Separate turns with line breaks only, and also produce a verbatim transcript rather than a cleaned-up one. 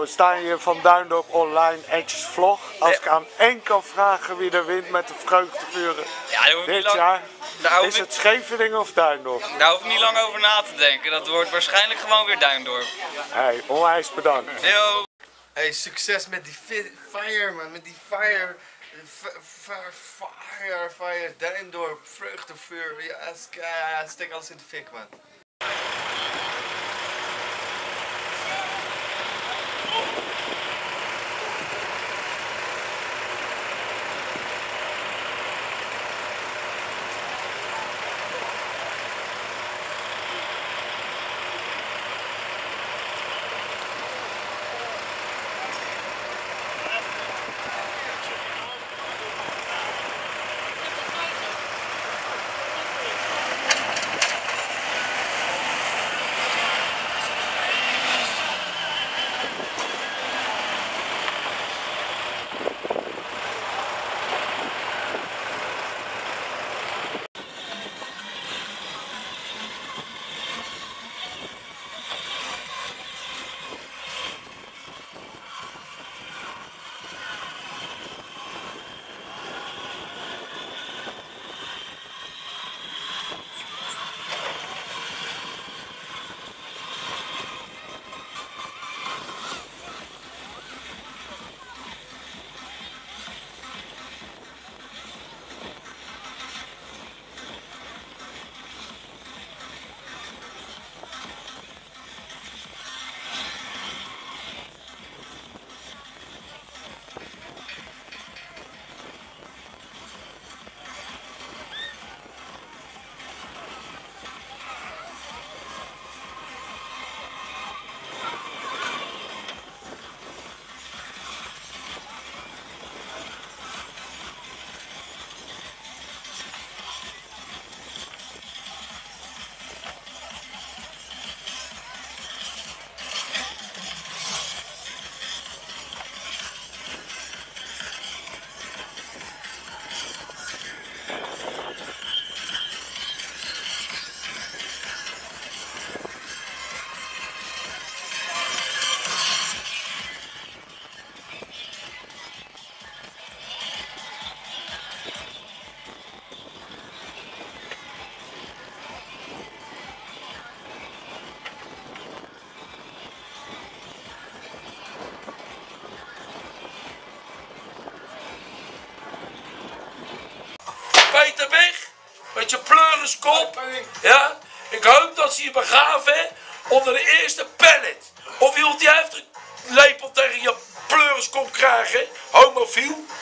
we staan hier van Duindorp Online X-Vlog. Als ik aan één kan vragen wie er wint met de vreugdevuren
Ja, daar hoef ik
dit
niet lang,
jaar,
daar hoef
is
ik,
het Scheveningen of Duindorp?
daar hoef ik niet lang over na te denken. Dat wordt waarschijnlijk gewoon weer Duindorp.
Hey, onwijs bedankt.
Yo!
Hey, succes met die fi- fire man, met die fire, f- f- fire, fire, Duindorp, vreugdevuur, ja, sk- ja, steek alles in de fik man.
Peter weg, met je pleurenskop. Ja, ik hoop dat ze je begraven onder de eerste pallet. Of iemand die heeft een lepel tegen je pleurenskop krijgen, homofiel.